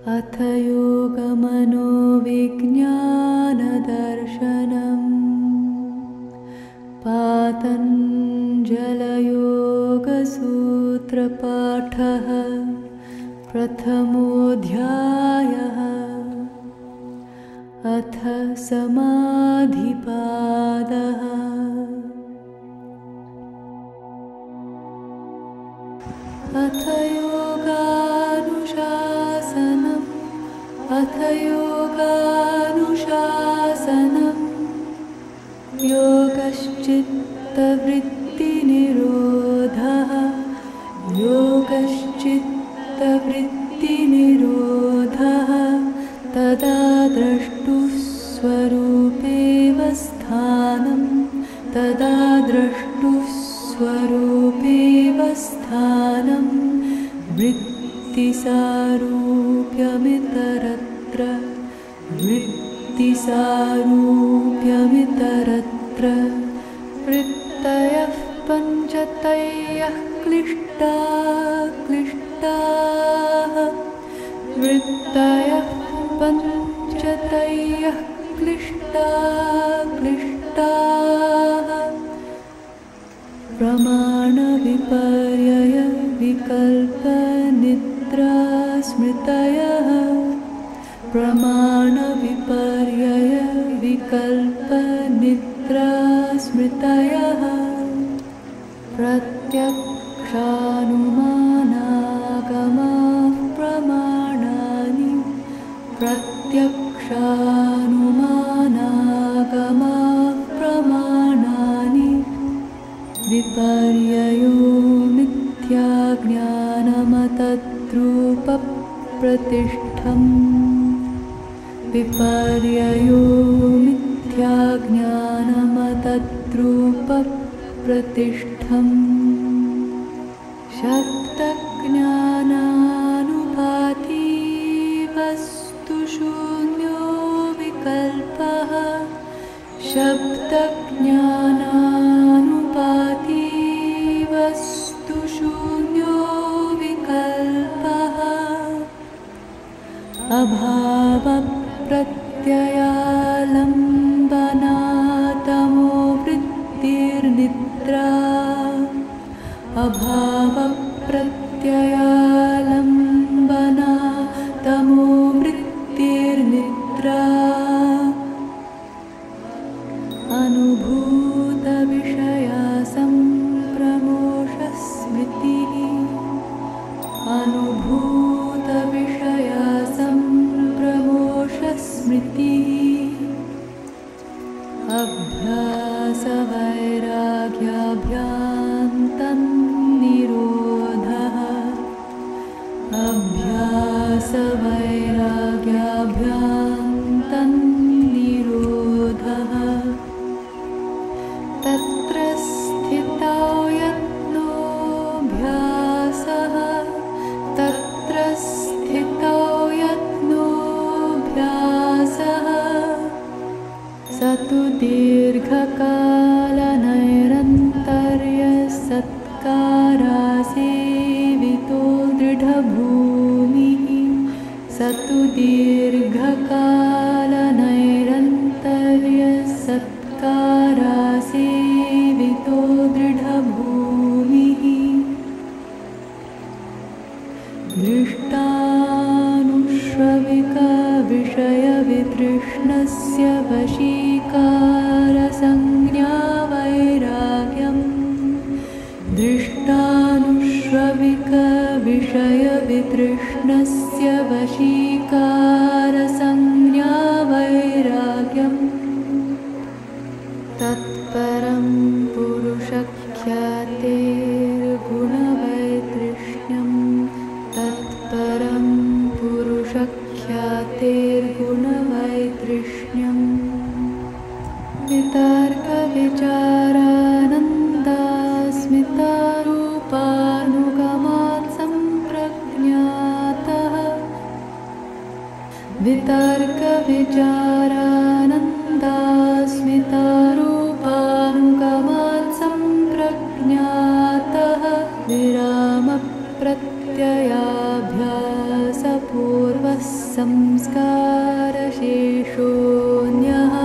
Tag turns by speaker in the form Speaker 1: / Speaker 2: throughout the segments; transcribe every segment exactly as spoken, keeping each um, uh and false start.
Speaker 1: अथ योगमनोविज्ञानदर्शनम् पातञ्जलयोगसूत्रपाठः प्रथमोऽध्यायः। अथ समाधिपादः। अथ योगानुशासनम् अथ योगानुशासनम् योगश्चित्तवृत्तिनिरोधः योगश्चित्तवृत्तिनिरोधः तदा द्रष्टुः स्वरूपेव स्थानं तदा द्रष्टुः स्वरूपेव स्थानं वृत्तिसारूप्यमितरत्र वृत्तिसारूप्यमितरत्र वृत्तयः पञ्चतयः क्लिष्टा क्लिष्टाः वृत्तयः पञ्चतयः क्लिष्टा क्लिष्टाः प्रमाणविपर्यय विकल्पनिद्रास्मृतयः प्रमाणविपर्यय विकल्पनिद्रास्मृतयः प्रत्यक्षानुमानागमाः प्रमाणानि प्रत्यक्षानुमानागमाः प्रमाणानि विपर्ययो मिथ्याज्ञानमतद्रूपप्रतिष्ठम् विपर्ययो मिथ्याज्ञानमतद्रूपप्रतिष्ठम् शब्दज्ञानानुपाती वस्तुशून्यो विकल्पः शब्दज्ञानानुपाती वस्तुशून्यो विकल्पः अभावप्रत्ययालम्बनातमो वृत्तिर्निद्रा अभावप्रत्ययालम्बनातमो वृत्तिर्निद्रा अनुभूतविषया सम्प्रमोषस्मृतिः अनुभूतविषया सम्प्रमोषस्मृतिः अभ्यासवैराग्याभ्यान्तन्निरोधः अभ्यासवैराग्याभ्यान्तन्निरोधः तत्र स्थितौ यत्नोऽभ्यासः तत्र स्थितौ यत्नोऽभ्यासः स तु दीर्घकालनैरन्तर्यसत्कारासेवितो दृढभूमिः स तु दीर्घकालनैरन्तर्यसत्कारासेवितो दृढभूमिः दृष्टानुश्रविकविषयवितृष्णस्य वशीकारसंज्ञावैराग्यम् दृष्टानुश्रविकविषयवितृष्णस्य वशीकारसंज्ञावैराग्यम् तत्परं पुरुषख्यातेर्गुणवैतृष्ण्यम् तत्परं पुरुषख्यातेर्गुणवैतृष्ण्यम् वितर्कविचारानन्दास्मितारूपानुगमात् सम्प्रज्ञातः वितर्कविचारानन्दास्मितारूपानुगमात् सम्प्रज्ञातः विरामप्रत्ययाभ्यासपूर्वस्य संस्कारशेषोऽन्यः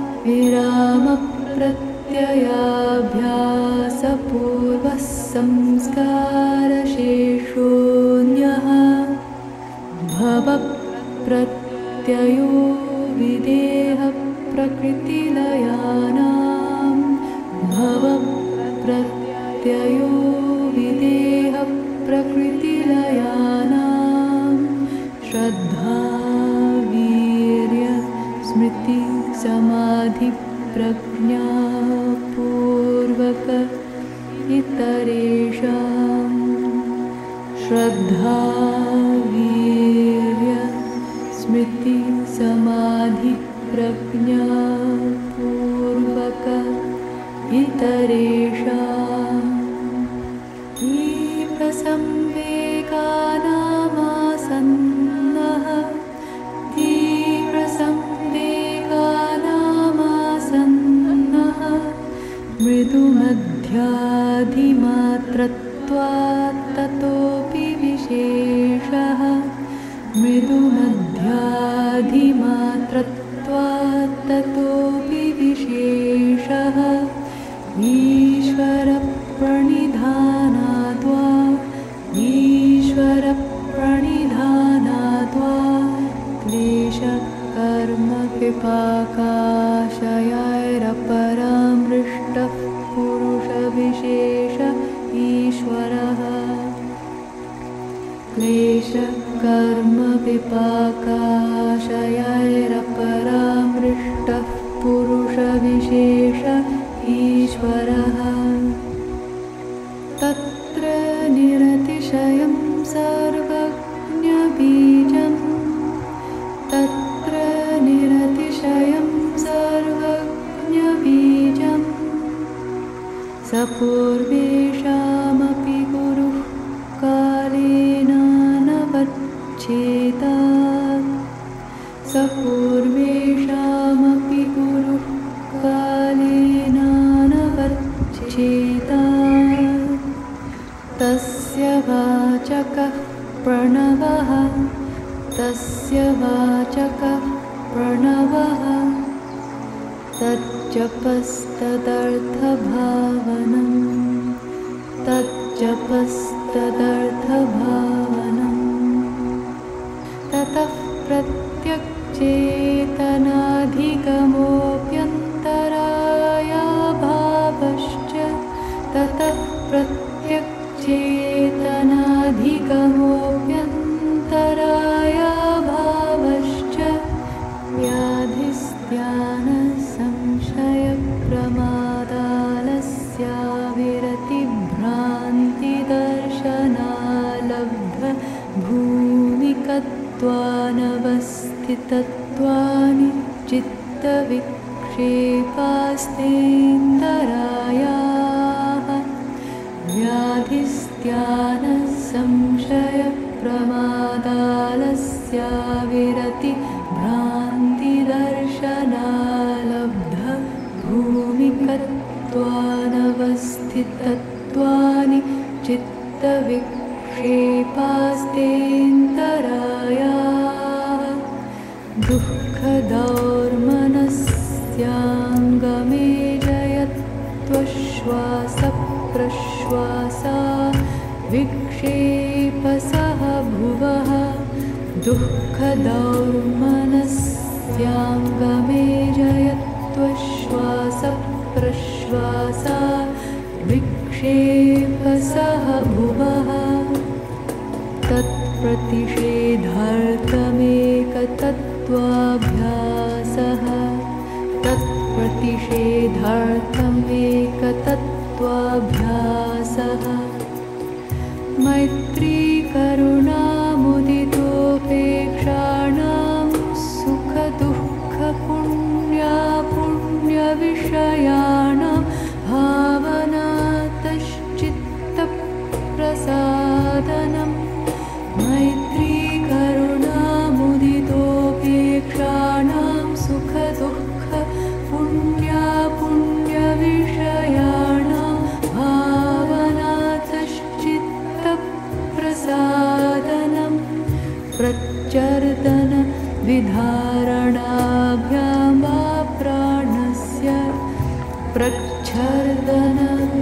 Speaker 1: विरामप्रत्ययाभ्यासपूर्वः संस्कारशेषोऽन्यः भवप्रत्ययो विदेहप्रकृतिलयानां भवप्रत्ययो विदेहप्रकृतिलयानां श्रद्धा वीर्य स्मृति समाधि प्रज्ञापूर्वक इतरेषां श्रद्धा वीर्य स्मृति समाधि प्रज्ञापूर्वक इतरेषां तीव्रसंवेगानामासन्नः तीव्रसंवेगानामासन्नः मृदुमध्याधिमात्रत्वात् ततोऽपि विशेषः मृदुमध्याधिमात्रत्वात् ततोऽपि विशेषः ईश्वरप्रणिधानाद्वा ईश्वरप्रणिधानाद्वा क्लेशकर्मविपाकाशयैरपरामृष्टः पुरुषविशेष ईश्वरः क्लेशकर्मविपाकाशयैरपरामृष्टः पुरुषविशेष ईश्वरः तत्र निरतिशयं सर्वज्ञबीजं तत्र निरतिशयं सर्वज्ञबीजं सपूर्वेषामपि गुरुः कालेनानवच्छेदात् सपूर्वेषामपि गुरुः कालेनानवच्छेदात् तस्य वाचकः प्रणवः तस्य वाचकः प्रणवः तज्जपस्तदर्थभावनं तज्जपस्तदर्थभावनं ततः प्रत्यक्चेतनाधिगमोऽप्यन्तरायाभावश्च ततः प्रत्यक्चेतनाधिगमोऽप्यन्तरायाभावश्च व्याधिस्त्यानसंशयप्रमादालस्याविरतिभ्रान्तिदर्शनालब्धभूमिकत्वानवस्थितत्वानि चित्तविक्षेपास्तेऽन्तरायाः व्याधिस्त्यानसंशयप्रमादालस्याविरतिभ्रान्तिदर्शनालब्धभूमिकत्वानवस्थितत्वानि चित्तविक्षेपास्तेऽन्तरायाः दुःखदौर्मनस्याङ्गमे जयत्वश्वासप्रश्वासा विक्षेपसः भुवः दुःखदौर्मनस्याङ्गमे जयत्वश्वासप्रश्वासा विक्षेपसः भुवः तत्प्रतिषेधार्थमेकतत्त्वाभ्यासः तत्प्रतिषेधार्थमेकतत्त्वाभ्यासः मैत्रीकरुणामुदितोपेक्षाणां सुखदुःखपुण्यापुण्यविषयाणां भावनातश्चित्तप्रसादनम् मैत्रीकरुणामुदितोपेक्षाणां सुखदुःखपुण्यापुण्यविषयाणां भावनातश्चित्तप्रसादनम् प्रच्चर्दन विधारणाभ्यां वा प्राणस्य प्रच्छर्दन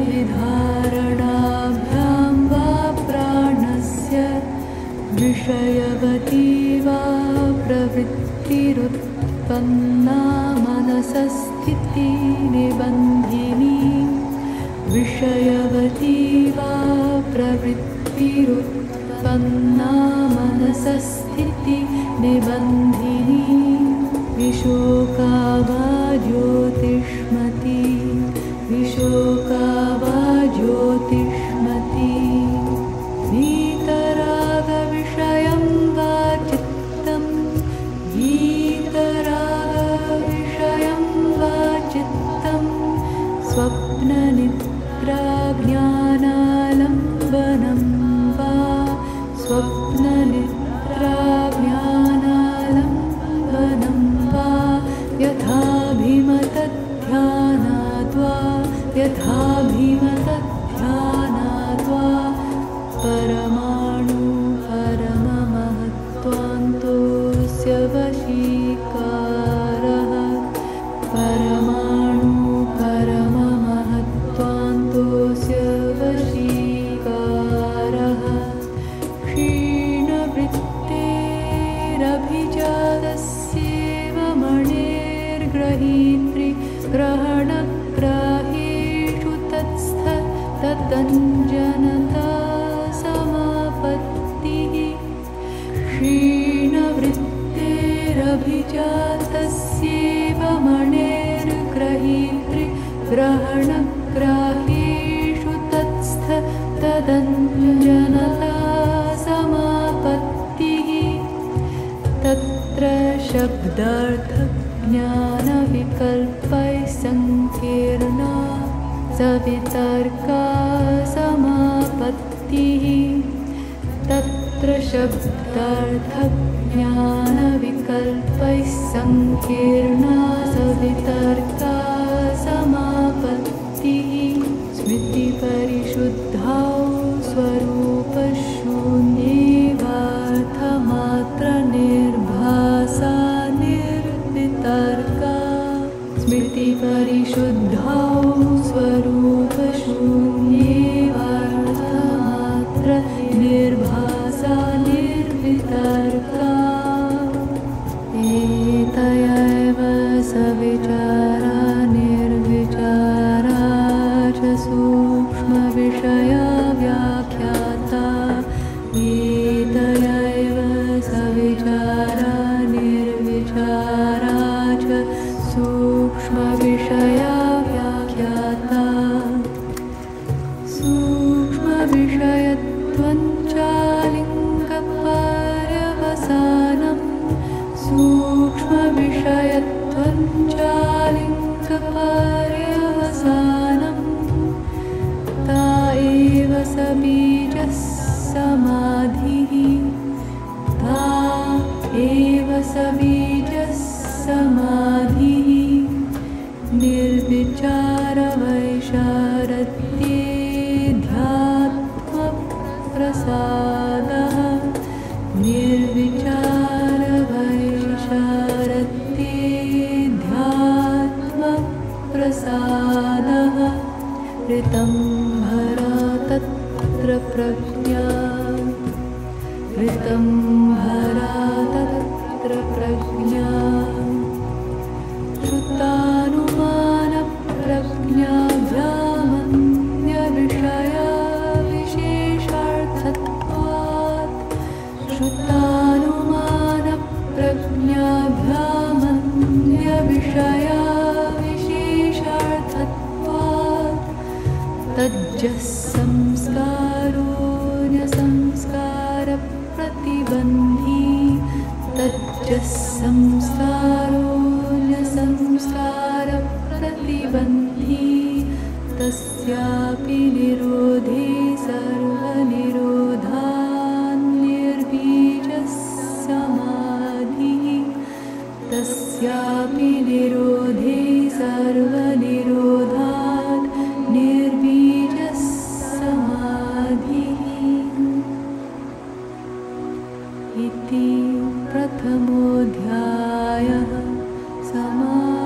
Speaker 1: विधारणाभ्यां वा प्राणस्य विषयवती वा प्रवृत्तिरुत्पन्ना मनसस्थितिनिबन्धिनी विषयवती वा प्रवृत्तिरुत्पन्ना मनसस्थितिनिबन्धिनी विशोका वा ज्योतिष्मती विशोका वा ज्योतिष्मती वीतरागविषयं वा चित्तं वीतरागविषयं वा चित्तं स्वप्ननिद्राज्ञानालम्बनं वा स्वप्ननिद्राज्ञानालम्बनं वा यथाभिमतध्यानाद्वा यथाभिमतध्यानाद्वा परमाणु परममहत्त्वान्तोऽस्य वशीकारः परमाणु परममहत्त्वान्तोऽस्य वशीकारः क्षीणवृत्तेरभिजातस्येव मणेर्गृहीत्रि ग्रहणग्राहेषु तत्स्थ ततञ्जनता समापत्तिः क्षीणवृत्तेरभिजातस्येव मणेर्गृहीत्रि ग्रहणग्राहेषु तत्स्थ तदञ्जनता समापत्तिः तत्र शब्दार्थज्ञानविकल्पैः सङ्कीर्णा सवितर्का समापत्तिः तत्र शब्दार्थज्ञानविकल्पैः सङ्कीर्णा सवितर्का समापत्तिः स्मृतिपरिशुद्धौ स्वरूपशून्येवार्थमात्रनिर्भासा निर्वितर्का स्मृतिपरिशुद्धौ स्वरूपशून्येवार्थमात्रनिर्भासा निर्वितर्का एतयैव सविचारा निर्विचारा च सूक्ष्मविषया व्याख्याता एतयैव सविचारा निर्विचारा च सूक्ष्मविषया व्याख्याता सूक्ष्मविषयत्वं चालिङ्गपर्यवसानं सूक्ष्मविषयत्वं चालिङ्गपर्यवसानं ता एव सबीजः समाधिः ता एव सबीजः समाधिः निर्विचारवैशारद्येऽध्यात्मप्रसादः निर्विचारवैशारद्येऽध्यात्मप्रसादः ऋतंभरा तत्र प्रज्ञा ऋतंभरा तत्र प्रज्ञा श्रुतानुमानप्रज्ञाभ्यामन्यविषया विशेषार्थत्वात् श्रुतानुमानप्रज्ञाभ्यामन्यविषया विशेषार्थत्वात् तज्जः संस्कारो न्यसंस्कारप्रतिबन्धी तज्जः संस्कारो न्यसंस्कारप्रतिबन्धी तस्यापि निरोधे सर्वनिरोधान्निर्बीजः समाधिः तस्यापि निरोधे सर्वनिरोधात् निर्बीजः समाधिः। इति प्रथमोऽध्यायः समाप्तः।